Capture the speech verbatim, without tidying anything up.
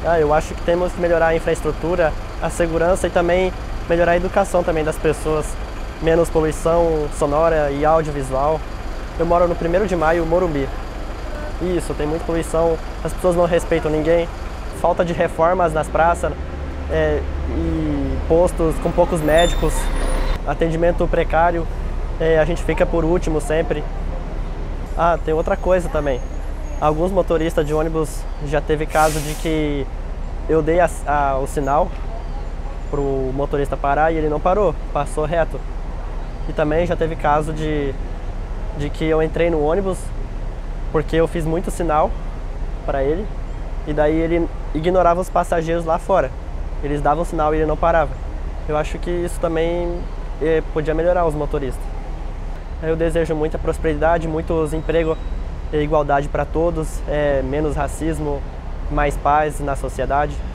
Ah, eu acho que temos que melhorar a infraestrutura, a segurança e também melhorar a educação também das pessoas. Menos poluição sonora e audiovisual. Eu moro no primeiro de maio, Morumbi. Isso, tem muita poluição, as pessoas não respeitam ninguém, falta de reformas nas praças, é, e postos com poucos médicos, atendimento precário, é, a gente fica por último sempre. Ah, tem outra coisa também. Alguns motoristas de ônibus já teve caso de que eu dei a, a, o sinal para o motorista parar e ele não parou, passou reto. E também já teve caso de, de que eu entrei no ônibus porque eu fiz muito sinal para ele e daí ele ignorava os passageiros lá fora. Eles davam sinal e ele não parava. Eu acho que isso também eh, podia melhorar os motoristas. Eu desejo muita prosperidade, muitos empregos e igualdade para todos, é, menos racismo, mais paz na sociedade.